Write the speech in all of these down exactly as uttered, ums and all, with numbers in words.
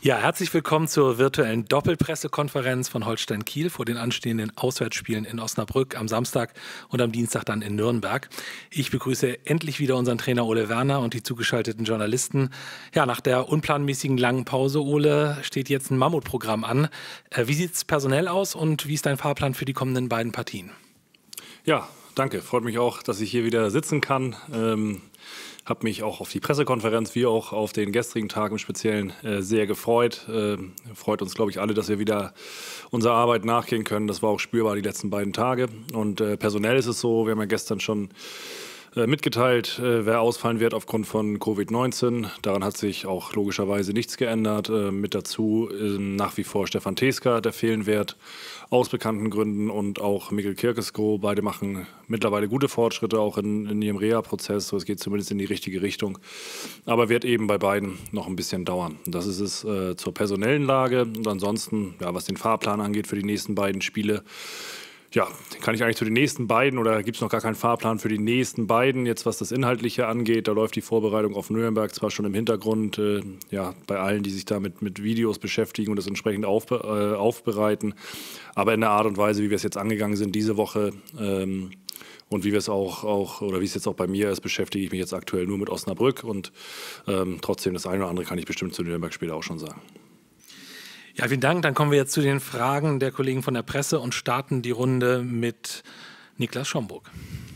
Ja, herzlich willkommen zur virtuellen Doppelpressekonferenz von Holstein Kiel vor den anstehenden Auswärtsspielen in Osnabrück am Samstag und am Dienstag dann in Nürnberg. Ich begrüße endlich wieder unseren Trainer Ole Werner und die zugeschalteten Journalisten. Ja, nach der unplanmäßigen langen Pause, Ole, steht jetzt ein Mammutprogramm an. Wie sieht es personell aus und wie ist dein Fahrplan für die kommenden beiden Partien? Ja, danke. Freut mich auch, dass ich hier wieder sitzen kann. Ähm Habe mich auch auf die Pressekonferenz wie auch auf den gestrigen Tag im Speziellen äh, sehr gefreut. Äh, freut uns, glaube ich, alle, dass wir wieder unserer Arbeit nachgehen können. Das war auch spürbar die letzten beiden Tage. Und äh, personell ist es so, wir haben ja gestern schon äh, mitgeteilt, äh, wer ausfallen wird aufgrund von Covid neunzehn. Daran hat sich auch logischerweise nichts geändert. Äh, mit dazu äh, nach wie vor Stefan Teska, der fehlen wird, aus bekannten Gründen, und auch Mikkel Kirkesko. Beide machen mittlerweile gute Fortschritte, auch in, in ihrem Reha-Prozess. So, es geht zumindest in die richtige Richtung. Aber wird eben bei beiden noch ein bisschen dauern. Das ist es äh, zur personellen Lage. Und ansonsten, ja, was den Fahrplan angeht für die nächsten beiden Spiele, ja, kann ich eigentlich zu den nächsten beiden, oder gibt es noch gar keinen Fahrplan für die nächsten beiden? Jetzt, was das Inhaltliche angeht, da läuft die Vorbereitung auf Nürnberg zwar schon im Hintergrund, äh, ja, bei allen, die sich damit mit Videos beschäftigen und das entsprechend aufbe äh, aufbereiten, aber in der Art und Weise, wie wir es jetzt angegangen sind diese Woche, ähm, und wie wir es auch, auch, oder wie es jetzt auch bei mir ist, beschäftige ich mich jetzt aktuell nur mit Osnabrück, und ähm, trotzdem das eine oder andere kann ich bestimmt zu Nürnberg später auch schon sagen. Ja, vielen Dank. Dann kommen wir jetzt zu den Fragen der Kollegen von der Presse und starten die Runde mit Niklas Schomburg.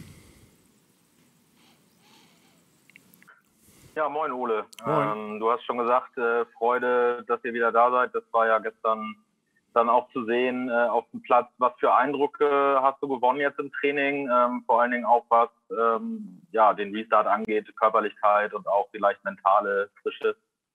Ja, moin Ole. Moin. Ähm, du hast schon gesagt, äh, Freude, dass ihr wieder da seid. Das war ja gestern dann auch zu sehen äh, auf dem Platz. Was für Eindrücke hast du gewonnen jetzt im Training? Ähm, vor allen Dingen auch was ähm, ja, den Restart angeht, Körperlichkeit und auch vielleicht mentale Frische.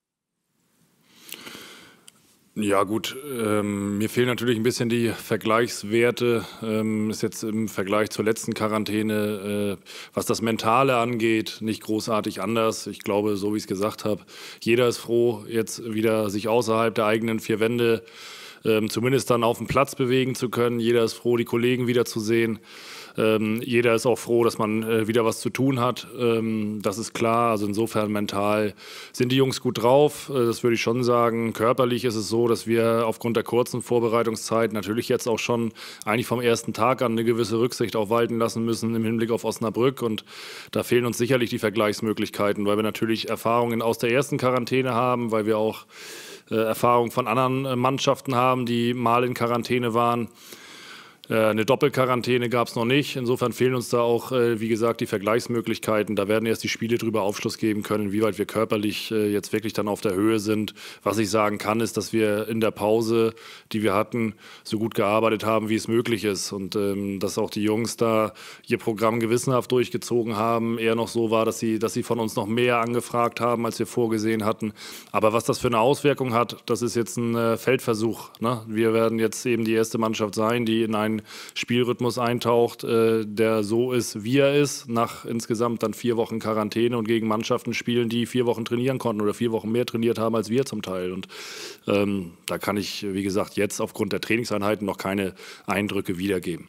Ja gut, ähm, mir fehlen natürlich ein bisschen die Vergleichswerte. Ähm, ist jetzt im Vergleich zur letzten Quarantäne, äh, was das Mentale angeht, nicht großartig anders. Ich glaube, so wie ich es gesagt habe, jeder ist froh, jetzt wieder sich außerhalb der eigenen vier Wände ähm, zumindest dann auf dem Platz bewegen zu können. Jeder ist froh, die Kollegen wiederzusehen. Ähm, jeder ist auch froh, dass man äh, wieder was zu tun hat. Ähm, das ist klar. Also insofern mental sind die Jungs gut drauf. Äh, das würde ich schon sagen. Körperlich ist es so, dass wir aufgrund der kurzen Vorbereitungszeit natürlich jetzt auch schon eigentlich vom ersten Tag an eine gewisse Rücksicht auch walten lassen müssen im Hinblick auf Osnabrück. Und da fehlen uns sicherlich die Vergleichsmöglichkeiten, weil wir natürlich Erfahrungen aus der ersten Quarantäne haben, weil wir auch äh, Erfahrungen von anderen äh, Mannschaften haben, die mal in Quarantäne waren. Eine Doppelquarantäne gab es noch nicht. Insofern fehlen uns da auch, wie gesagt, die Vergleichsmöglichkeiten. Da werden erst die Spiele darüber Aufschluss geben können, wie weit wir körperlich jetzt wirklich dann auf der Höhe sind. Was ich sagen kann, ist, dass wir in der Pause, die wir hatten, so gut gearbeitet haben, wie es möglich ist. Und ähm, dass auch die Jungs da ihr Programm gewissenhaft durchgezogen haben. Eher noch so war, dass sie, dass sie von uns noch mehr angefragt haben, als wir vorgesehen hatten. Aber was das für eine Auswirkung hat, das ist jetzt ein äh, Feldversuch, ne? Wir werden jetzt eben die erste Mannschaft sein, die in einen Spielrhythmus eintaucht, äh, der so ist, wie er ist, nach insgesamt dann vier Wochen Quarantäne und gegen Mannschaften spielen, die vier Wochen trainieren konnten oder vier Wochen mehr trainiert haben als wir zum Teil. Und ähm, da kann ich, wie gesagt, jetzt aufgrund der Trainingseinheiten noch keine Eindrücke wiedergeben.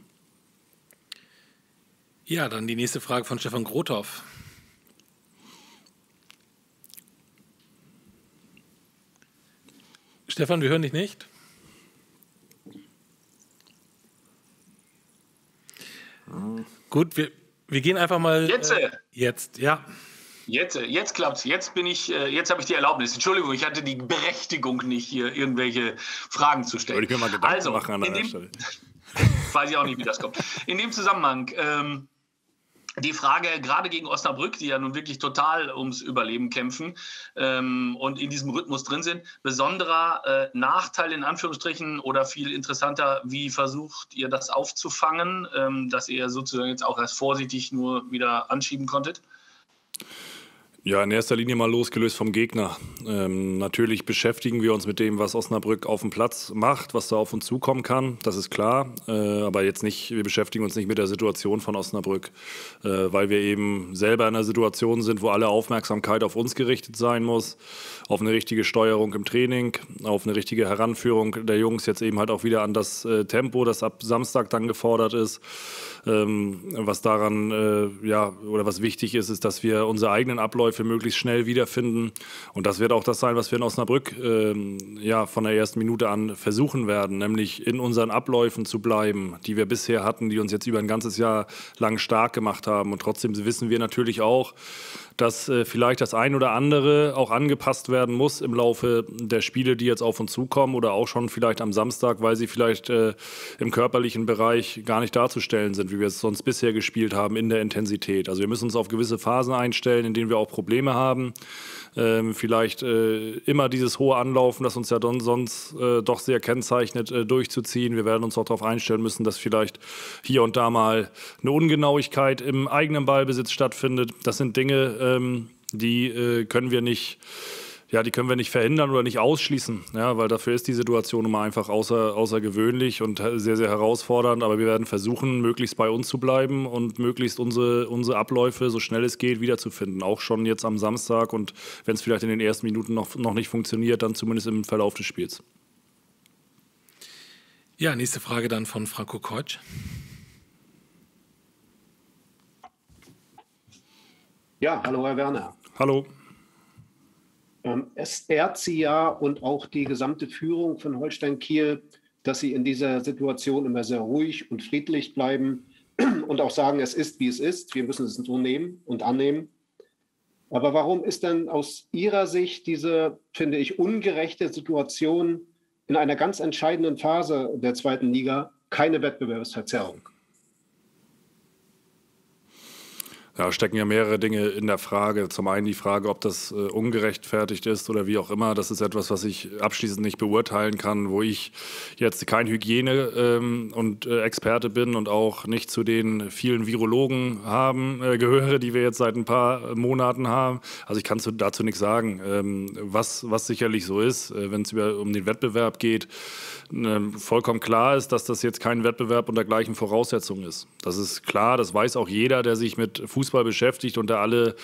Ja, dann die nächste Frage von Stefan Grothoff. Stefan, wir hören dich nicht. Gut, wir, wir gehen einfach mal. Jetzt, äh, jetzt, ja. Jetzt, jetzt klappt's. Jetzt bin ich, jetzt habe ich die Erlaubnis. Entschuldigung, ich hatte die Berechtigung nicht, hier irgendwelche Fragen zu stellen. Würde ich mir mal Gedanken also, machen an der dem, Stelle. Weiß ich auch nicht, wie das kommt. In dem Zusammenhang, ähm, die Frage, gerade gegen Osnabrück, die ja nun wirklich total ums Überleben kämpfen ähm, und in diesem Rhythmus drin sind, besonderer äh, Nachteil in Anführungsstrichen oder viel interessanter, wie versucht ihr das aufzufangen, ähm, dass ihr sozusagen jetzt auch erst vorsichtig nur wieder anschieben konntet? Ja, in erster Linie mal losgelöst vom Gegner. Ähm, natürlich beschäftigen wir uns mit dem, was Osnabrück auf dem Platz macht, was da auf uns zukommen kann, das ist klar. Äh, aber jetzt nicht, wir beschäftigen uns nicht mit der Situation von Osnabrück, äh, weil wir eben selber in einer Situation sind, wo alle Aufmerksamkeit auf uns gerichtet sein muss, auf eine richtige Steuerung im Training, auf eine richtige Heranführung der Jungs jetzt eben halt auch wieder an das äh, Tempo, das ab Samstag dann gefordert ist. Ähm, was daran, äh, ja, oder was wichtig ist, ist, dass wir unsere eigenen Abläufe Abläufe möglichst schnell wiederfinden. Und das wird auch das sein, was wir in Osnabrück ähm, ja, von der ersten Minute an versuchen werden, nämlich in unseren Abläufen zu bleiben, die wir bisher hatten, die uns jetzt über ein ganzes Jahr lang stark gemacht haben. Und trotzdem wissen wir natürlich auch, dass äh, vielleicht das ein oder andere auch angepasst werden muss im Laufe der Spiele, die jetzt auf uns zukommen oder auch schon vielleicht am Samstag, weil sie vielleicht äh, im körperlichen Bereich gar nicht darzustellen sind, wie wir es sonst bisher gespielt haben in der Intensität. Also wir müssen uns auf gewisse Phasen einstellen, in denen wir auch Probleme haben. Ähm, vielleicht äh, immer dieses hohe Anlaufen, das uns ja don, sonst äh, doch sehr kennzeichnet, äh, durchzuziehen. Wir werden uns auch darauf einstellen müssen, dass vielleicht hier und da mal eine Ungenauigkeit im eigenen Ballbesitz stattfindet. Das sind Dinge, ähm, die äh, können wir nicht Ja, die können wir nicht verhindern oder nicht ausschließen, ja, weil dafür ist die Situation immer einfach außer, außergewöhnlich und sehr, sehr herausfordernd. Aber wir werden versuchen, möglichst bei uns zu bleiben und möglichst unsere, unsere Abläufe, so schnell es geht, wiederzufinden. Auch schon jetzt am Samstag und wenn es vielleicht in den ersten Minuten noch, noch nicht funktioniert, dann zumindest im Verlauf des Spiels. Ja, nächste Frage dann von Franco Keutsch. Ja, hallo Herr Werner. Hallo. Es ehrt Sie ja und auch die gesamte Führung von Holstein Kiel, dass Sie in dieser Situation immer sehr ruhig und friedlich bleiben und auch sagen, es ist, wie es ist. Wir müssen es so nehmen und annehmen. Aber warum ist denn aus Ihrer Sicht diese, finde ich, ungerechte Situation in einer ganz entscheidenden Phase der zweiten Liga keine Wettbewerbsverzerrung? Ja, stecken ja mehrere Dinge in der Frage. Zum einen die Frage, ob das äh, ungerechtfertigt ist oder wie auch immer. Das ist etwas, was ich abschließend nicht beurteilen kann, wo ich jetzt kein Hygiene- ähm, und äh, Experte bin und auch nicht zu den vielen Virologen haben, äh, gehöre, die wir jetzt seit ein paar Monaten haben. Also ich kann zu, dazu nichts sagen. Ähm, was, was sicherlich so ist, äh, wenn es um den Wettbewerb geht, äh, vollkommen klar ist, dass das jetzt kein Wettbewerb unter gleichen Voraussetzungen ist. Das ist klar, das weiß auch jeder, der sich mit Fußball Fußball beschäftigt und der alle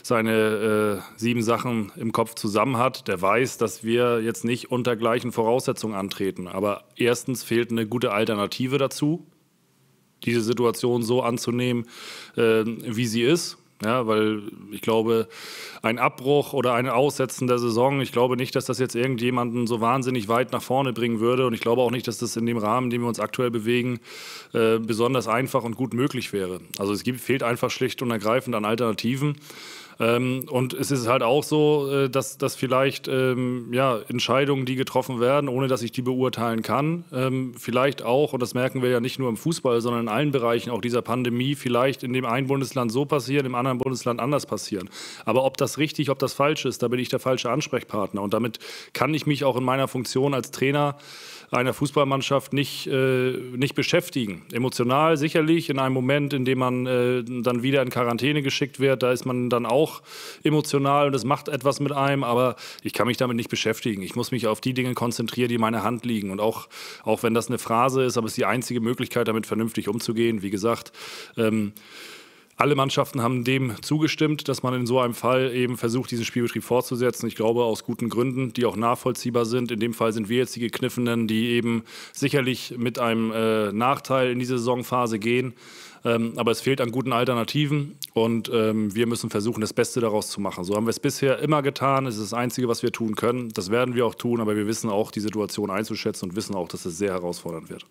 seine äh, sieben Sachen im Kopf zusammen hat, der weiß, dass wir jetzt nicht unter gleichen Voraussetzungen antreten. Aber erstens fehlt eine gute Alternative dazu, diese Situation so anzunehmen, äh, wie sie ist. Ja, weil ich glaube, ein Abbruch oder ein Aussetzen der Saison, ich glaube nicht, dass das jetzt irgendjemanden so wahnsinnig weit nach vorne bringen würde. Und ich glaube auch nicht, dass das in dem Rahmen, in dem wir uns aktuell bewegen, äh, besonders einfach und gut möglich wäre. Also es gibt, fehlt einfach schlicht und ergreifend an Alternativen. Ähm, und es ist halt auch so, äh, dass, dass vielleicht ähm, ja, Entscheidungen, die getroffen werden, ohne dass ich die beurteilen kann, ähm, vielleicht auch, und das merken wir ja nicht nur im Fußball, sondern in allen Bereichen auch dieser Pandemie, vielleicht in dem einen Bundesland so passieren, im anderen Bundesland anders passieren. Aber ob das richtig, ob das falsch ist, da bin ich der falsche Ansprechpartner. Und damit kann ich mich auch in meiner Funktion als Trainer einer Fußballmannschaft nicht, äh, nicht beschäftigen. Emotional sicherlich, in einem Moment, in dem man äh, dann wieder in Quarantäne geschickt wird, da ist man dann auch emotional und das macht etwas mit einem, aber ich kann mich damit nicht beschäftigen. Ich muss mich auf die Dinge konzentrieren, die in meiner Hand liegen. Und auch, auch wenn das eine Phrase ist, aber es ist die einzige Möglichkeit, damit vernünftig umzugehen. Wie gesagt, ähm, alle Mannschaften haben dem zugestimmt, dass man in so einem Fall eben versucht, diesen Spielbetrieb fortzusetzen. Ich glaube, aus guten Gründen, die auch nachvollziehbar sind. In dem Fall sind wir jetzt die Gekniffenen, die eben sicherlich mit einem äh, Nachteil in diese Saisonphase gehen. Ähm, aber es fehlt an guten Alternativen und ähm, wir müssen versuchen, das Beste daraus zu machen. So haben wir es bisher immer getan. Es ist das Einzige, was wir tun können. Das werden wir auch tun, aber wir wissen auch, die Situation einzuschätzen und wissen auch, dass es sehr herausfordernd wird.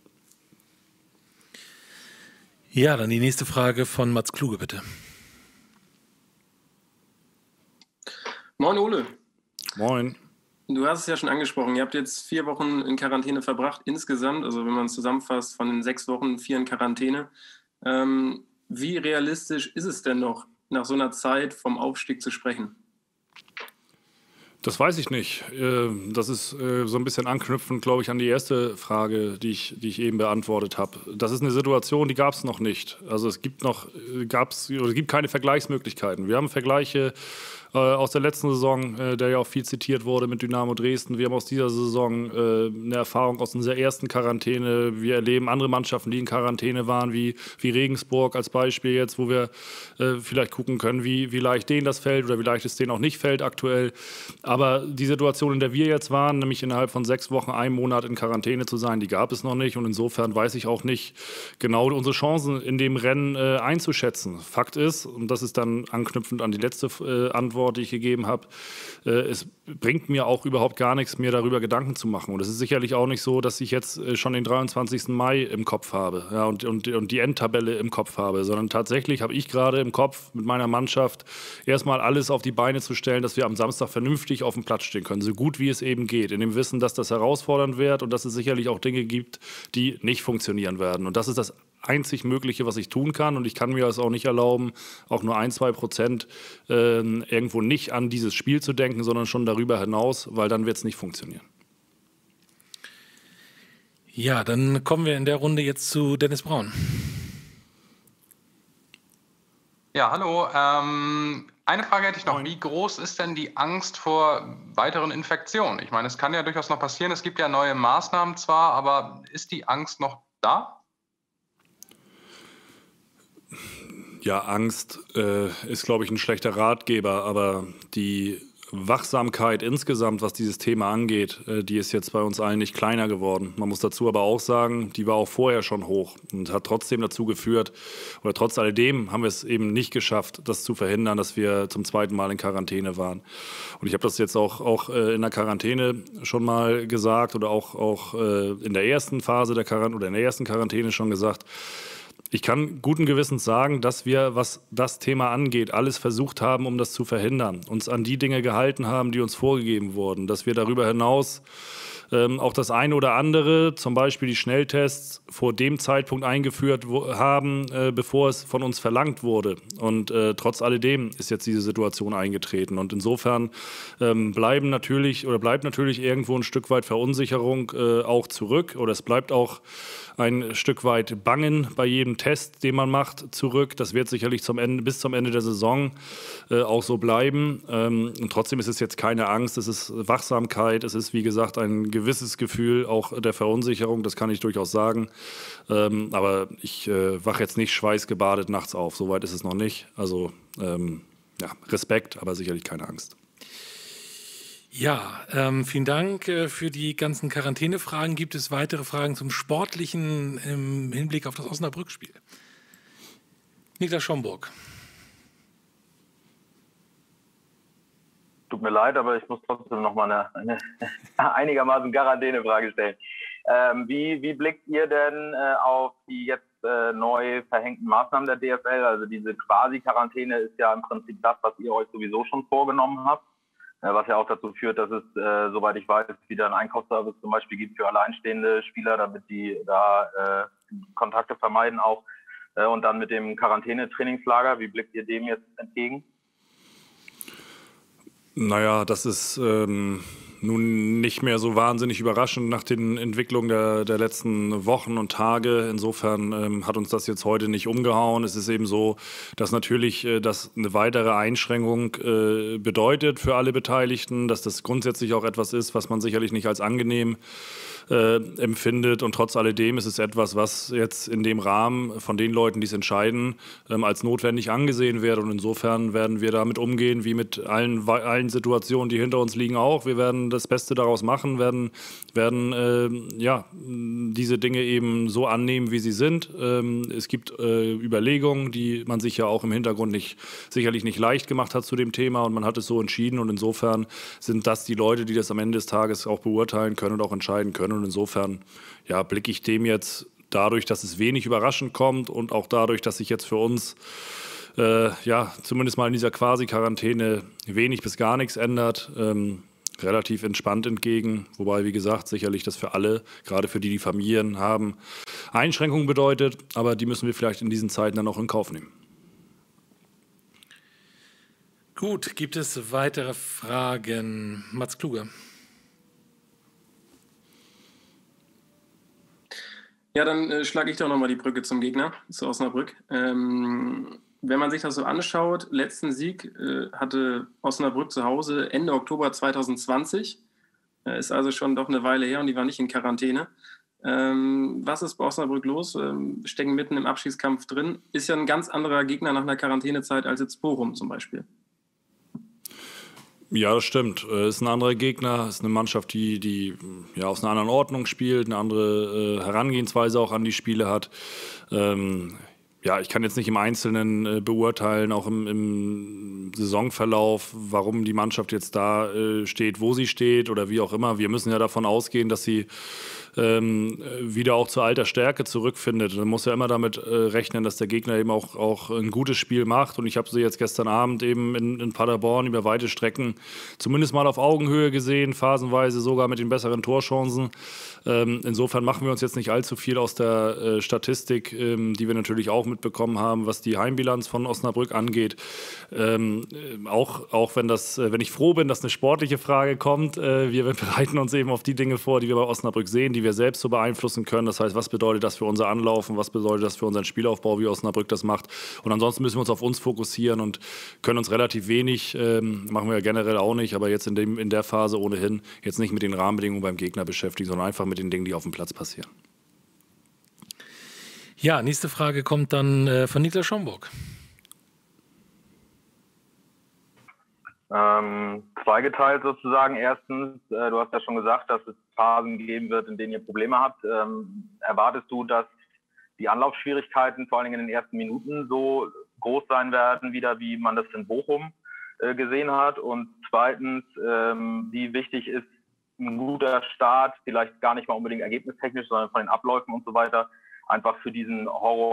Ja, dann die nächste Frage von Mats Kluge, bitte. Moin Ole. Moin. Du hast es ja schon angesprochen, ihr habt jetzt vier Wochen in Quarantäne verbracht, insgesamt, also wenn man es zusammenfasst, von den sechs Wochen, vier in Quarantäne. Ähm, wie realistisch ist es denn noch, nach so einer Zeit vom Aufstieg zu sprechen? Das weiß ich nicht. Das ist so ein bisschen anknüpfend, glaube ich, an die erste Frage, die ich, die ich eben beantwortet habe. Das ist eine Situation, die gab es noch nicht. Also es gibt noch, gab's, oder es gibt keine Vergleichsmöglichkeiten. Wir haben Vergleiche äh, aus der letzten Saison, äh, der ja auch viel zitiert wurde mit Dynamo Dresden. Wir haben aus dieser Saison äh, eine Erfahrung aus unserer ersten Quarantäne. Wir erleben andere Mannschaften, die in Quarantäne waren, wie, wie Regensburg als Beispiel jetzt, wo wir äh, vielleicht gucken können, wie, wie leicht denen das fällt oder wie leicht es denen auch nicht fällt aktuell. Aber die Situation, in der wir jetzt waren, nämlich innerhalb von sechs Wochen, einen Monat in Quarantäne zu sein, die gab es noch nicht. Und insofern weiß ich auch nicht genau unsere Chancen in dem Rennen äh, einzuschätzen. Fakt ist, und das ist dann anknüpfend an die letzte äh, Antwort, Antwort, die ich gegeben habe. Äh, es bringt mir auch überhaupt gar nichts, mir darüber Gedanken zu machen. Und es ist sicherlich auch nicht so, dass ich jetzt äh, schon den dreiundzwanzigsten Mai im Kopf habe, ja, und, und, und die Endtabelle im Kopf habe, sondern tatsächlich habe ich gerade im Kopf mit meiner Mannschaft erstmal alles auf die Beine zu stellen, dass wir am Samstag vernünftig auf dem Platz stehen können, so gut wie es eben geht, in dem Wissen, dass das herausfordernd wird und dass es sicherlich auch Dinge gibt, die nicht funktionieren werden. Und das ist das einzig Mögliche, was ich tun kann. Und ich kann mir es auch nicht erlauben, auch nur ein, zwei Prozent äh, irgendwo nicht an dieses Spiel zu denken, sondern schon darüber hinaus, weil dann wird es nicht funktionieren. Ja, dann kommen wir in der Runde jetzt zu Dennis Braun. Ja, hallo. Ähm, eine Frage hätte ich noch. Wie groß ist denn die Angst vor weiteren Infektionen? Ich meine, es kann ja durchaus noch passieren. Es gibt ja neue Maßnahmen zwar, aber ist die Angst noch da? Ja, Angst äh, ist, glaube ich, ein schlechter Ratgeber, aber die Wachsamkeit insgesamt, was dieses Thema angeht, äh, die ist jetzt bei uns allen nicht kleiner geworden. Man muss dazu aber auch sagen, die war auch vorher schon hoch und hat trotzdem dazu geführt, oder trotz alledem haben wir es eben nicht geschafft, das zu verhindern, dass wir zum zweiten Mal in Quarantäne waren. Und ich habe das jetzt auch, auch äh, in der Quarantäne schon mal gesagt oder auch, auch äh, in der ersten Phase der Quarantäne oder in der ersten Quarantäne schon gesagt. Ich kann guten Gewissens sagen, dass wir, was das Thema angeht, alles versucht haben, um das zu verhindern, uns an die Dinge gehalten haben, die uns vorgegeben wurden, dass wir darüber hinaus ähm, auch das eine oder andere, zum Beispiel die Schnelltests, vor dem Zeitpunkt eingeführt haben, äh, bevor es von uns verlangt wurde. Und äh, trotz alledem ist jetzt diese Situation eingetreten. Und insofern ähm, bleiben natürlich oder bleibt natürlich irgendwo ein Stück weit Verunsicherung äh, auch zurück. Oder es bleibt auch ein Stück weit Bangen bei jedem Test, den man macht, zurück. Das wird sicherlich zum Ende, bis zum Ende der Saison äh, auch so bleiben. Ähm, und trotzdem ist es jetzt keine Angst, es ist Wachsamkeit, es ist, wie gesagt, ein gewisses Gefühl auch der Verunsicherung, das kann ich durchaus sagen. Ähm, aber ich äh, wache jetzt nicht schweißgebadet nachts auf, soweit ist es noch nicht. Also ähm, ja, Respekt, aber sicherlich keine Angst. Ja, ähm, vielen Dank äh, für die ganzen Quarantänefragen. Gibt es weitere Fragen zum Sportlichen im Hinblick auf das Osnabrück-Spiel? Niklas Schomburg. Tut mir leid, aber ich muss trotzdem noch mal eine, eine einigermaßen Quarantänefrage stellen. Ähm, wie, wie blickt ihr denn äh, auf die jetzt äh, neu verhängten Maßnahmen der D F L? Also diese Quasi-Quarantäne ist ja im Prinzip das, was ihr euch sowieso schon vorgenommen habt. Was ja auch dazu führt, dass es, äh, soweit ich weiß, wieder einen Einkaufsservice zum Beispiel gibt für alleinstehende Spieler, damit die da äh, Kontakte vermeiden auch. Äh, und dann mit dem Quarantäne-Trainingslager, wie blickt ihr dem jetzt entgegen? Naja, das ist ähm, nun nicht mehr so wahnsinnig überraschend nach den Entwicklungen der, der letzten Wochen und Tage. Insofern ähm, hat uns das jetzt heute nicht umgehauen. Es ist eben so, dass natürlich äh, das eine weitere Einschränkung äh, bedeutet für alle Beteiligten, dass das grundsätzlich auch etwas ist, was man sicherlich nicht als angenehm äh, empfindet. Und trotz alledem ist es etwas, was jetzt in dem Rahmen von den Leuten, die es entscheiden, ähm, als notwendig angesehen wird. Und insofern werden wir damit umgehen, wie mit allen, allen Situationen, die hinter uns liegen auch. Wir werden das Beste daraus machen, werden, werden äh, ja, diese Dinge eben so annehmen, wie sie sind. Ähm, es gibt äh, Überlegungen, die man sich ja auch im Hintergrund nicht, sicherlich nicht leicht gemacht hat zu dem Thema, und man hat es so entschieden, und insofern sind das die Leute, die das am Ende des Tages auch beurteilen können und auch entscheiden können, und insofern ja, blicke ich dem jetzt dadurch, dass es wenig überraschend kommt und auch dadurch, dass sich jetzt für uns äh, ja, zumindest mal in dieser Quasi-Quarantäne wenig bis gar nichts ändert, ähm, relativ entspannt entgegen, wobei, wie gesagt, sicherlich das für alle, gerade für die, die Familien haben, Einschränkungen bedeutet, aber die müssen wir vielleicht in diesen Zeiten dann auch in Kauf nehmen. Gut, gibt es weitere Fragen? Mats Kluge. Ja, dann äh, schlage ich doch nochmal die Brücke zum Gegner, zu Osnabrück. Ähm, wenn man sich das so anschaut, letzten Sieg äh, hatte Osnabrück zu Hause Ende Oktober zweitausendzwanzig. Äh, ist also schon doch eine Weile her, und die war nicht in Quarantäne. Ähm, was ist bei Osnabrück los? Ähm, stecken mitten im Abschiedskampf drin. Ist ja ein ganz anderer Gegner nach einer Quarantänezeit als jetzt Bochum zum Beispiel. Ja, das stimmt. Es ist ein anderer Gegner, es ist eine Mannschaft, die, die ja, aus einer anderen Ordnung spielt, eine andere äh, Herangehensweise auch an die Spiele hat. Ähm, ja, ich kann jetzt nicht im Einzelnen äh, beurteilen, auch im, im Saisonverlauf, warum die Mannschaft jetzt da äh, steht, wo sie steht oder wie auch immer. Wir müssen ja davon ausgehen, dass sie ähm, wieder auch zu alter Stärke zurückfindet. Man muss ja immer damit äh, rechnen, dass der Gegner eben auch, auch ein gutes Spiel macht. Und ich habe sie jetzt gestern Abend eben in, in Paderborn über weite Strecken zumindest mal auf Augenhöhe gesehen, phasenweise sogar mit den besseren Torchancen. Ähm, insofern machen wir uns jetzt nicht allzu viel aus der äh, Statistik, ähm, die wir natürlich auch mitbekommen haben, was die Heimbilanz von Osnabrück angeht. Ähm, auch, auch wenn, das, äh, wenn ich froh bin, dass eine sportliche Frage kommt, äh, wir bereiten uns eben auf die Dinge vor, die wir bei Osnabrück sehen, die wir selbst so beeinflussen können. Das heißt, was bedeutet das für unser Anlaufen, was bedeutet das für unseren Spielaufbau, wie Osnabrück das macht. Und ansonsten müssen wir uns auf uns fokussieren und können uns relativ wenig, ähm, machen wir ja generell auch nicht, aber jetzt in, dem, in der Phase ohnehin, jetzt nicht mit den Rahmenbedingungen beim Gegner beschäftigen, sondern einfach mit den Dingen, die auf dem Platz passieren. Ja, nächste Frage kommt dann äh, von Niklas Schomburg. Ähm, zweigeteilt sozusagen. Erstens, äh, du hast ja schon gesagt, dass es Phasen geben wird, in denen ihr Probleme habt. Ähm, erwartest du, dass die Anlaufschwierigkeiten vor allen Dingen in den ersten Minuten so groß sein werden, wieder wie man das in Bochum äh, gesehen hat? Und zweitens, ähm, wie wichtig ist ein guter Start, vielleicht gar nicht mal unbedingt ergebnistechnisch, sondern von den Abläufen und so weiter, einfach für diesen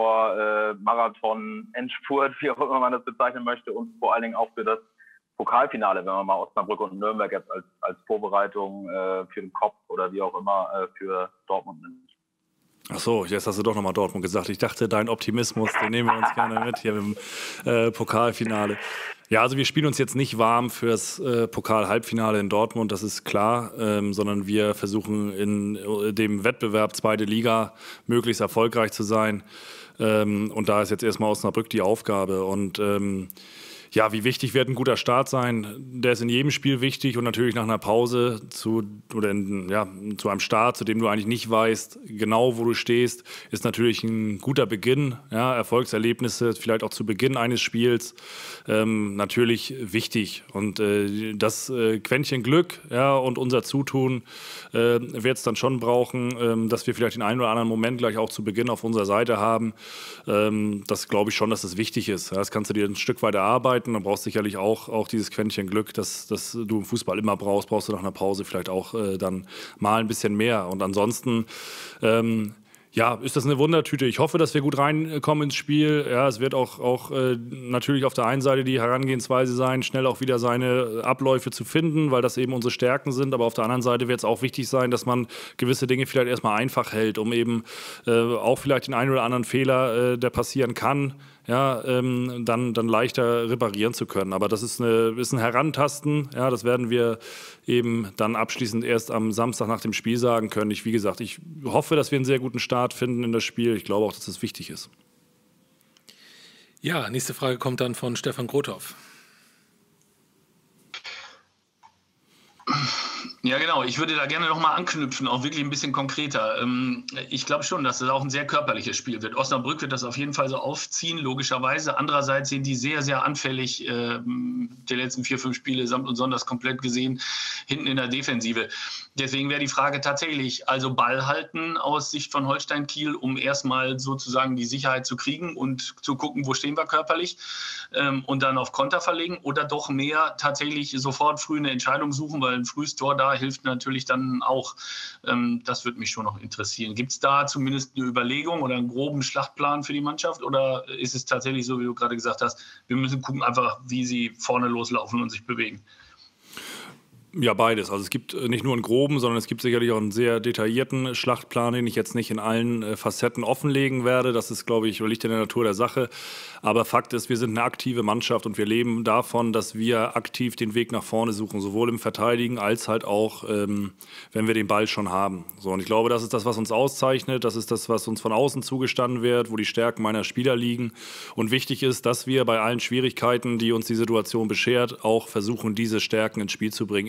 Horror-Marathon-Endspurt, wie auch immer man das bezeichnen möchte, und vor allen Dingen auch für das Pokalfinale, wenn man mal Osnabrück und Nürnberg jetzt als, als Vorbereitung äh, für den Kopf oder wie auch immer äh, für Dortmund nimmt. Ach so, jetzt hast du doch nochmal Dortmund gesagt. Ich dachte, dein Optimismus, den nehmen wir uns gerne mit hier im äh, Pokalfinale. Ja, also wir spielen uns jetzt nicht warm fürs äh, Pokal-Halbfinale in Dortmund, das ist klar, ähm, sondern wir versuchen in äh, dem Wettbewerb zweite Liga möglichst erfolgreich zu sein. Ähm, und da ist jetzt erstmal Osnabrück die Aufgabe. Und ähm, ja, wie wichtig wird ein guter Start sein? Der ist in jedem Spiel wichtig und natürlich nach einer Pause zu, oder in, ja, zu einem Start, zu dem du eigentlich nicht weißt, genau wo du stehst, ist natürlich ein guter Beginn. Ja, Erfolgserlebnisse vielleicht auch zu Beginn eines Spiels ähm, natürlich wichtig. Und äh, das äh, Quäntchen Glück, ja, und unser Zutun äh, wird es dann schon brauchen, ähm, dass wir vielleicht den einen oder anderen Moment gleich auch zu Beginn auf unserer Seite haben. Ähm, das glaube ich schon, dass das wichtig ist. Ja, das kannst du dir ein Stück weit erarbeiten. Dann brauchst du sicherlich auch, auch dieses Quäntchen Glück, das, das du im Fußball immer brauchst, brauchst du nach einer Pause vielleicht auch äh, dann mal ein bisschen mehr. Und ansonsten ähm, ja, ist das eine Wundertüte. Ich hoffe, dass wir gut reinkommen ins Spiel. Ja, es wird auch, auch äh, natürlich auf der einen Seite die Herangehensweise sein, schnell auch wieder seine Abläufe zu finden, weil das eben unsere Stärken sind. Aber auf der anderen Seite wird es auch wichtig sein, dass man gewisse Dinge vielleicht erstmal einfach hält, um eben äh, auch vielleicht den einen oder anderen Fehler, äh, der passieren kann, ja, ähm, dann, dann leichter reparieren zu können. Aber das ist, eine, ist ein Herantasten. Ja, das werden wir eben dann abschließend erst am Samstag nach dem Spiel sagen können. Ich, wie gesagt, ich hoffe, dass wir einen sehr guten Start finden in das Spiel. Ich glaube auch, dass das wichtig ist. Ja, nächste Frage kommt dann von Stefan Grothoff. Ja, genau. Ich würde da gerne nochmal anknüpfen, auch wirklich ein bisschen konkreter. Ich glaube schon, dass es auch ein sehr körperliches Spiel wird. Osnabrück wird das auf jeden Fall so aufziehen, logischerweise. Andererseits sind die sehr, sehr anfällig, äh, die letzten vier, fünf Spiele samt und sonders komplett gesehen, hinten in der Defensive. Deswegen wäre die Frage tatsächlich, also Ball halten aus Sicht von Holstein Kiel, um erstmal sozusagen die Sicherheit zu kriegen und zu gucken, wo stehen wir körperlich, ähm, und dann auf Konter verlegen, oder doch mehr tatsächlich sofort früh eine Entscheidung suchen, weil ein frühes Tor da hilft natürlich dann auch. Ähm, das würde mich schon noch interessieren. Gibt es da zumindest eine Überlegung oder einen groben Schlachtplan für die Mannschaft, oder ist es tatsächlich so, wie du gerade gesagt hast, wir müssen gucken einfach, wie sie vorne loslaufen und sich bewegen? Ja, beides. Also es gibt nicht nur einen groben, sondern es gibt sicherlich auch einen sehr detaillierten Schlachtplan, den ich jetzt nicht in allen äh, Facetten offenlegen werde. Das ist, glaube ich, liegt in der Natur der Sache. Aber Fakt ist, wir sind eine aktive Mannschaft und wir leben davon, dass wir aktiv den Weg nach vorne suchen, sowohl im Verteidigen als halt auch, ähm, wenn wir den Ball schon haben. So, und ich glaube, das ist das, was uns auszeichnet. Das ist das, was uns von außen zugestanden wird, wo die Stärken meiner Spieler liegen. Und wichtig ist, dass wir bei allen Schwierigkeiten, die uns die Situation beschert, auch versuchen, diese Stärken ins Spiel zu bringen.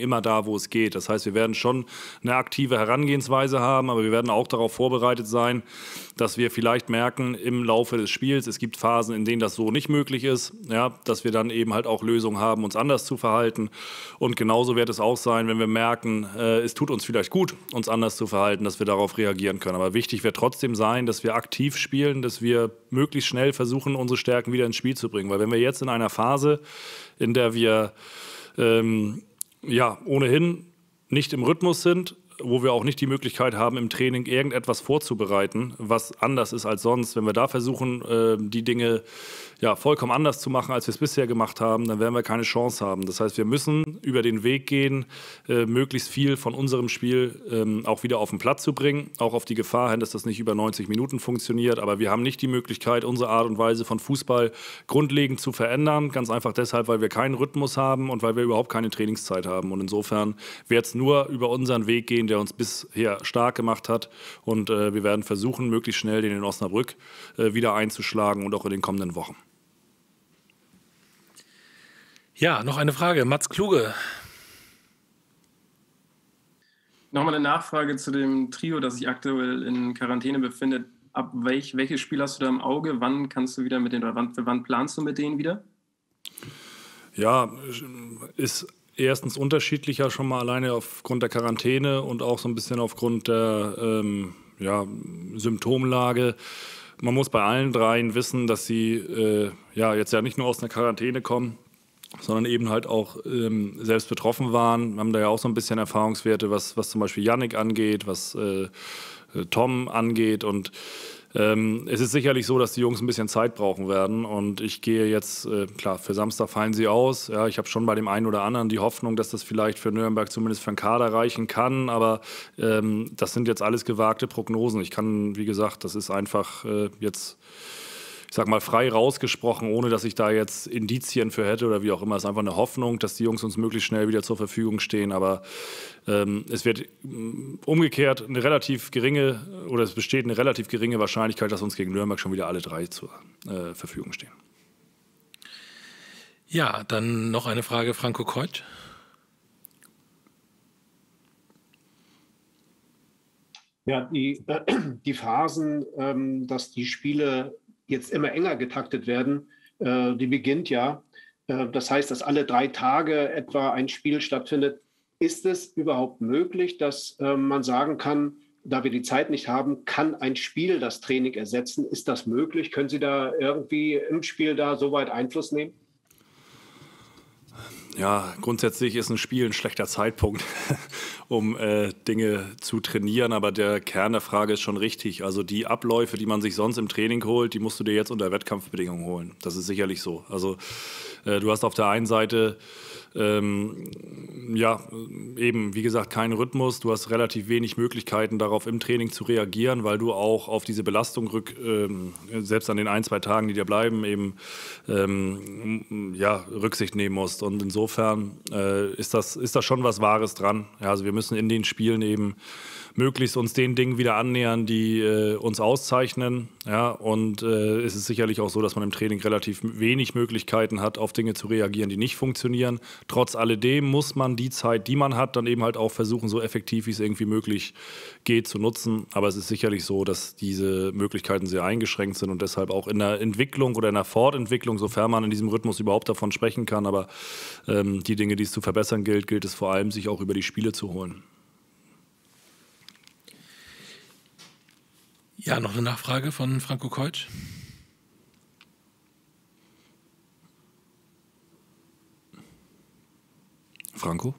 immer da, wo es geht. Das heißt, wir werden schon eine aktive Herangehensweise haben, aber wir werden auch darauf vorbereitet sein, dass wir vielleicht merken im Laufe des Spiels, es gibt Phasen, in denen das so nicht möglich ist, ja, dass wir dann eben halt auch Lösungen haben, uns anders zu verhalten. Und genauso wird es auch sein, wenn wir merken, äh, es tut uns vielleicht gut, uns anders zu verhalten, dass wir darauf reagieren können. Aber wichtig wird trotzdem sein, dass wir aktiv spielen, dass wir möglichst schnell versuchen, unsere Stärken wieder ins Spiel zu bringen. Weil wenn wir jetzt in einer Phase, in der wir ähm, ja, ohnehin nicht im Rhythmus sind, wo wir auch nicht die Möglichkeit haben, im Training irgendetwas vorzubereiten, was anders ist als sonst. Wenn wir da versuchen, äh, die Dinge ja, vollkommen anders zu machen, als wir es bisher gemacht haben, dann werden wir keine Chance haben. Das heißt, wir müssen über den Weg gehen, äh, möglichst viel von unserem Spiel ähm, auch wieder auf den Platz zu bringen, auch auf die Gefahr hin, dass das nicht über neunzig Minuten funktioniert. Aber wir haben nicht die Möglichkeit, unsere Art und Weise von Fußball grundlegend zu verändern, ganz einfach deshalb, weil wir keinen Rhythmus haben und weil wir überhaupt keine Trainingszeit haben. Und insofern wird es nur über unseren Weg gehen, der uns bisher stark gemacht hat. Und äh, wir werden versuchen, möglichst schnell den in Osnabrück äh, wieder einzuschlagen und auch in den kommenden Wochen. Ja, noch eine Frage. Mats Kluge. Nochmal eine Nachfrage zu dem Trio, das sich aktuell in Quarantäne befindet. Ab welch, welches Spiel hast du da im Auge? Wann kannst du wieder mit denen, oder wann, wann planst du mit denen wieder? Ja, ist erstens unterschiedlicher schon mal alleine aufgrund der Quarantäne und auch so ein bisschen aufgrund der ähm, ja, Symptomlage. Man muss bei allen dreien wissen, dass sie äh, ja, jetzt ja nicht nur aus einer Quarantäne kommen, sondern eben halt auch ähm, selbst betroffen waren. Wir haben da ja auch so ein bisschen Erfahrungswerte, was, was zum Beispiel Yannick angeht, was äh, Tom angeht. Und ähm, es ist sicherlich so, dass die Jungs ein bisschen Zeit brauchen werden. Und ich gehe jetzt, äh, klar, für Samstag fallen sie aus. Ja, ich habe schon bei dem einen oder anderen die Hoffnung, dass das vielleicht für Nürnberg zumindest für einen Kader reichen kann. Aber ähm, das sind jetzt alles gewagte Prognosen. Ich kann, wie gesagt, das ist einfach äh, jetzt... ich sag mal, frei rausgesprochen, ohne dass ich da jetzt Indizien für hätte oder wie auch immer. Es ist einfach eine Hoffnung, dass die Jungs uns möglichst schnell wieder zur Verfügung stehen. Aber ähm, es wird umgekehrt eine relativ geringe, oder es besteht eine relativ geringe Wahrscheinlichkeit, dass uns gegen Nürnberg schon wieder alle drei zur äh, Verfügung stehen. Ja, dann noch eine Frage, Franco Keutsch. Ja, die, äh, die Phasen, ähm, dass die Spiele jetzt immer enger getaktet werden, äh, die beginnt ja. Äh, das heißt, dass alle drei Tage etwa ein Spiel stattfindet. Ist es überhaupt möglich, dass äh, man sagen kann, da wir die Zeit nicht haben, kann ein Spiel das Training ersetzen? Ist das möglich? Können Sie da irgendwie im Spiel da so weit Einfluss nehmen? Ja, grundsätzlich ist ein Spiel ein schlechter Zeitpunkt, um äh, Dinge zu trainieren. Aber der Kern der Frage ist schon richtig. Also die Abläufe, die man sich sonst im Training holt, die musst du dir jetzt unter Wettkampfbedingungen holen. Das ist sicherlich so. Also äh, du hast auf der einen Seite ähm, ja eben, wie gesagt, keinen Rhythmus. Du hast relativ wenig Möglichkeiten, darauf im Training zu reagieren, weil du auch auf diese Belastung rück, ähm, selbst an den ein, zwei Tagen, die dir bleiben, eben ähm, ja, Rücksicht nehmen musst. Und insofern äh, ist das, ist das schon was Wahres dran. Ja, also wir müssen in den Spielen eben möglichst uns den Dingen wieder annähern, die äh, uns auszeichnen. Ja, und äh, es ist sicherlich auch so, dass man im Training relativ wenig Möglichkeiten hat, auf Dinge zu reagieren, die nicht funktionieren. Trotz alledem muss man die Zeit, die man hat, dann eben halt auch versuchen, so effektiv wie es irgendwie möglich geht, zu nutzen. Aber es ist sicherlich so, dass diese Möglichkeiten sehr eingeschränkt sind und deshalb auch in der Entwicklung oder in der Fortentwicklung, sofern man in diesem Rhythmus überhaupt davon sprechen kann, aber ähm, die Dinge, die es zu verbessern gilt, gilt es vor allem, sich auch über die Spiele zu holen. Ja, noch eine Nachfrage von Franco Keutsch. Franco?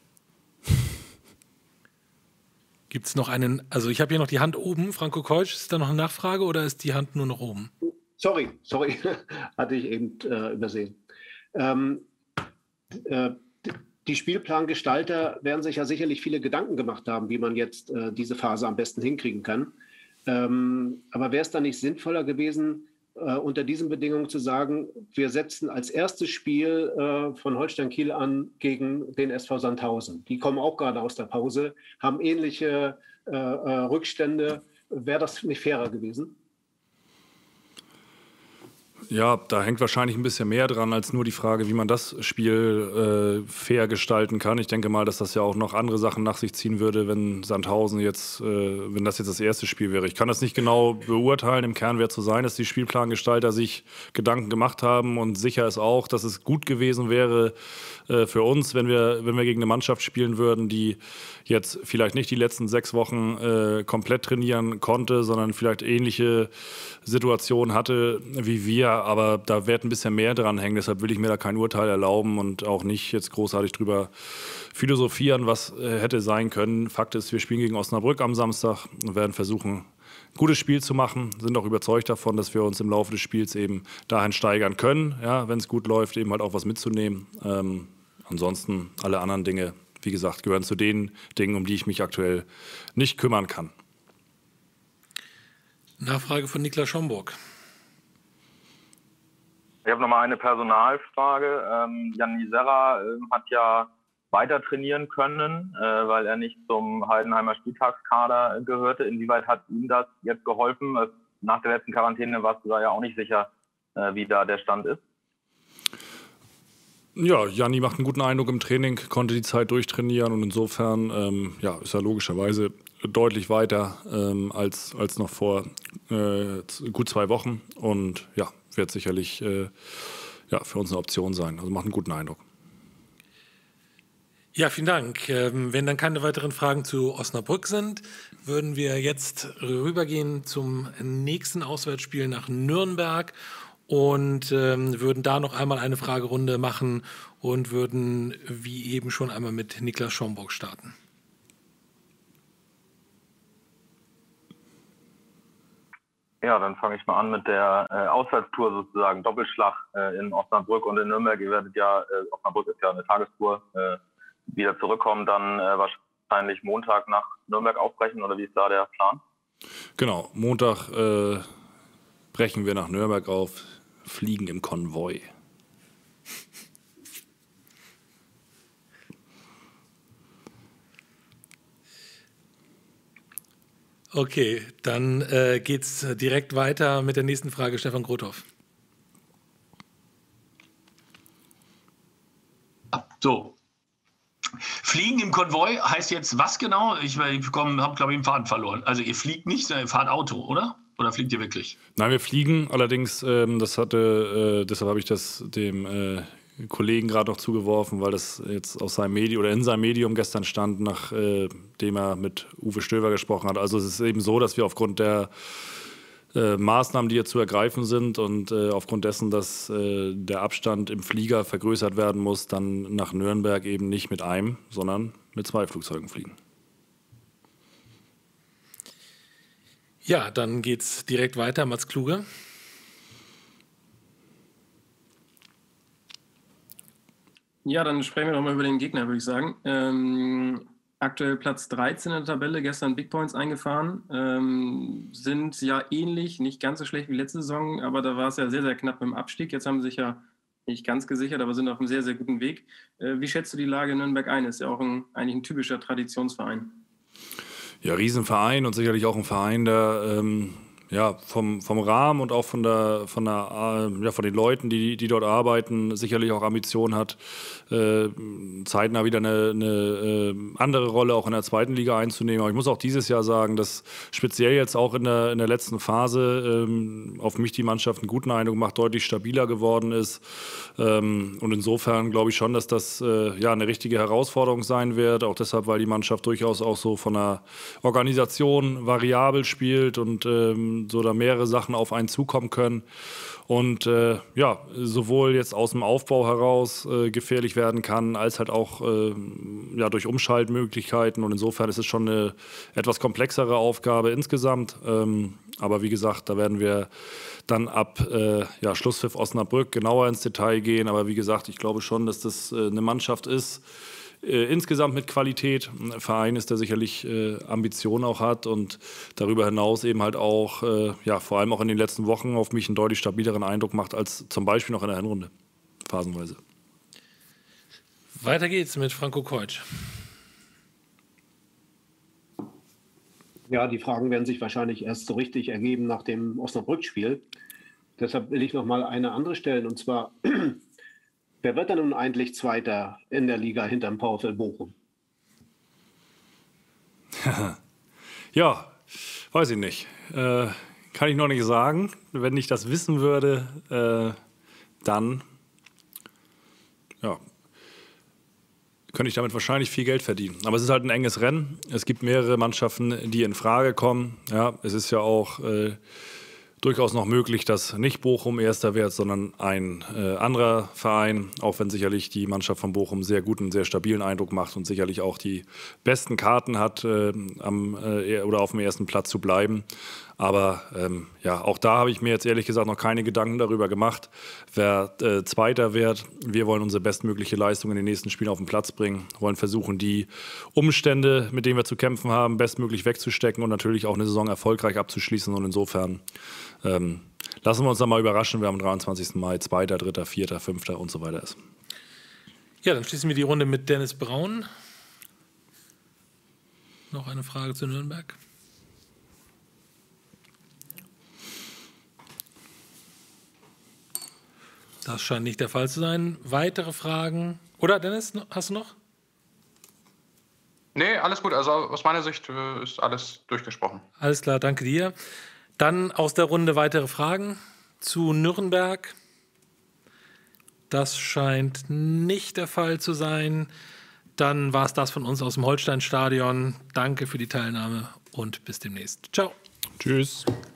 Gibt es noch einen, also ich habe hier noch die Hand oben, Franco Keutsch, ist da noch eine Nachfrage oder ist die Hand nur noch oben? Sorry, sorry, hatte ich eben äh, übersehen. Ähm, äh, die Spielplangestalter werden sich ja sicherlich viele Gedanken gemacht haben, wie man jetzt äh, diese Phase am besten hinkriegen kann. Ähm, aber wäre es dann nicht sinnvoller gewesen, äh, unter diesen Bedingungen zu sagen, wir setzen als erstes Spiel äh, von Holstein Kiel an gegen den S V Sandhausen. Die kommen auch gerade aus der Pause, haben ähnliche äh, äh, Rückstände. Wäre das nicht fairer gewesen? Ja, da hängt wahrscheinlich ein bisschen mehr dran als nur die Frage, wie man das Spiel äh, fair gestalten kann. Ich denke mal, dass das ja auch noch andere Sachen nach sich ziehen würde, wenn Sandhausen jetzt, äh, wenn das jetzt das erste Spiel wäre. Ich kann das nicht genau beurteilen. Im Kern wird es so sein, dass die Spielplangestalter sich Gedanken gemacht haben und sicher ist auch, dass es gut gewesen wäre äh, für uns, wenn wir, wenn wir gegen eine Mannschaft spielen würden, die jetzt vielleicht nicht die letzten sechs Wochen äh, komplett trainieren konnte, sondern vielleicht ähnliche Situationen hatte wie wir. Aber da wird ein bisschen mehr dran hängen. Deshalb will ich mir da kein Urteil erlauben und auch nicht jetzt großartig drüber philosophieren, was äh, hätte sein können. Fakt ist, wir spielen gegen Osnabrück am Samstag und werden versuchen, ein gutes Spiel zu machen. Sind auch überzeugt davon, dass wir uns im Laufe des Spiels eben dahin steigern können, ja, wenn es gut läuft, eben halt auch was mitzunehmen. Ähm, ansonsten alle anderen Dinge, wie gesagt, gehören zu den Dingen, um die ich mich aktuell nicht kümmern kann. Nachfrage von Niklas Schomburg. Ich habe noch mal eine Personalfrage. Ähm, Janni Serra äh, hat ja weiter trainieren können, äh, weil er nicht zum Heidenheimer Spieltagskader gehörte. Inwieweit hat ihm das jetzt geholfen? Nach der letzten Quarantäne warst du da ja auch nicht sicher, äh, wie da der Stand ist. Ja, Janni macht einen guten Eindruck im Training, konnte die Zeit durchtrainieren und insofern ähm, ja, ist er logischerweise deutlich weiter ähm, als, als noch vor äh, gut zwei Wochen und ja, wird sicherlich äh, ja, für uns eine Option sein. Also macht einen guten Eindruck. Ja, vielen Dank. Ähm, wenn dann keine weiteren Fragen zu Osnabrück sind, würden wir jetzt rübergehen zum nächsten Auswärtsspiel nach Nürnberg und ähm, würden da noch einmal eine Fragerunde machen und würden wie eben schon einmal mit Niklas Schomburg starten. Ja, dann fange ich mal an mit der äh, Auswärtstour sozusagen, Doppelschlag äh, in Osnabrück und in Nürnberg. Ihr werdet ja, äh, Osnabrück ist ja eine Tagestour, äh, wieder zurückkommen, dann äh, wahrscheinlich Montag nach Nürnberg aufbrechen, oder wie ist da der Plan? Genau, Montag äh, brechen wir nach Nürnberg auf, fliegen im Konvoi. Okay, dann äh, geht's direkt weiter mit der nächsten Frage, Stefan Grothoff. So. Fliegen im Konvoi heißt jetzt was genau? Ich, ich habe, glaube ich, den Faden verloren. Also ihr fliegt nicht, sondern ihr fahrt Auto, oder? Oder fliegt ihr wirklich? Nein, wir fliegen. Allerdings, ähm, das hatte, äh, deshalb habe ich das dem äh, Kollegen gerade noch zugeworfen, weil das jetzt aus seinem Medium oder in seinem Medium gestern stand, nachdem er mit Uwe Stöver gesprochen hat. Also es ist eben so, dass wir aufgrund der äh, Maßnahmen, die hier zu ergreifen sind und äh, aufgrund dessen, dass äh, der Abstand im Flieger vergrößert werden muss, dann nach Nürnberg eben nicht mit einem, sondern mit zwei Flugzeugen fliegen. Ja, dann geht's direkt weiter. Mats Kluge. Ja, dann sprechen wir doch mal über den Gegner, würde ich sagen. Ähm, aktuell Platz dreizehn in der Tabelle, gestern Big Points eingefahren. Ähm, sind ja ähnlich, nicht ganz so schlecht wie letzte Saison, aber da war es ja sehr, sehr knapp mit dem Abstieg. Jetzt haben sie sich ja nicht ganz gesichert, aber sind auf einem sehr, sehr guten Weg. Äh, wie schätzt du die Lage in Nürnberg ein? Ist ja auch ein, eigentlich ein typischer Traditionsverein. Ja, Riesenverein und sicherlich auch ein Verein, der ähm, ja, vom, vom Rahmen und auch von, der, von, der, äh, ja, von den Leuten, die, die dort arbeiten, sicherlich auch Ambitionen hat, äh, zeitnah wieder eine, eine äh, andere Rolle auch in der zweiten Liga einzunehmen. Aber ich muss auch dieses Jahr sagen, dass speziell jetzt auch in der, in der letzten Phase ähm, auf mich die Mannschaft einen guten Eindruck macht, deutlich stabiler geworden ist. Ähm, und insofern glaube ich schon, dass das äh, ja, eine richtige Herausforderung sein wird. Auch deshalb, weil die Mannschaft durchaus auch so von der Organisation variabel spielt und ähm, so da mehrere Sachen auf einen zukommen können und äh, ja, sowohl jetzt aus dem Aufbau heraus äh, gefährlich werden kann, als halt auch äh, ja, durch Umschaltmöglichkeiten und insofern ist es schon eine etwas komplexere Aufgabe insgesamt, ähm, aber wie gesagt, da werden wir dann ab äh, ja, Schlusspfiff Osnabrück genauer ins Detail gehen, aber wie gesagt, ich glaube schon, dass das äh, eine Mannschaft ist, Äh, insgesamt mit Qualität, ein Verein ist, der sicherlich äh, Ambitionen auch hat und darüber hinaus eben halt auch, äh, ja, vor allem auch in den letzten Wochen auf mich einen deutlich stabileren Eindruck macht als zum Beispiel noch in der Hinrunde, phasenweise. Weiter geht's mit Franco Keutsch. Ja, die Fragen werden sich wahrscheinlich erst so richtig ergeben nach dem Osnabrück-Spiel. Deshalb will ich noch mal eine andere stellen, und zwar, wer wird denn nun eigentlich Zweiter in der Liga hinterm VfL Bochum? Ja, weiß ich nicht. Äh, kann ich noch nicht sagen. Wenn ich das wissen würde, äh, dann ja, könnte ich damit wahrscheinlich viel Geld verdienen. Aber es ist halt ein enges Rennen. Es gibt mehrere Mannschaften, die in Frage kommen. Ja, es ist ja auch äh, durchaus noch möglich, dass nicht Bochum Erster wird, sondern ein äh, anderer Verein, auch wenn sicherlich die Mannschaft von Bochum sehr guten, sehr stabilen Eindruck macht und sicherlich auch die besten Karten hat, äh, am, äh, oder auf dem ersten Platz zu bleiben. Aber ähm, ja, auch da habe ich mir jetzt ehrlich gesagt noch keine Gedanken darüber gemacht, wer äh, Zweiter wird. Wir wollen unsere bestmögliche Leistung in den nächsten Spielen auf den Platz bringen, wollen versuchen, die Umstände, mit denen wir zu kämpfen haben, bestmöglich wegzustecken und natürlich auch eine Saison erfolgreich abzuschließen. Und insofern ähm, lassen wir uns dann mal überraschen, wer am dreiundzwanzigsten Mai Zweiter, Dritter, Vierter, Fünfter und so weiter ist. Ja, dann schließen wir die Runde mit Dennis Braun. Noch eine Frage zu Nürnberg. Das scheint nicht der Fall zu sein. Weitere Fragen? Oder, Dennis, hast du noch? Nee, alles gut. Also aus meiner Sicht äh, ist alles durchgesprochen. Alles klar, danke dir. Dann aus der Runde weitere Fragen zu Nürnberg. Das scheint nicht der Fall zu sein. Dann war es das von uns aus dem Holstein-Stadion. Danke für die Teilnahme und bis demnächst. Ciao. Tschüss.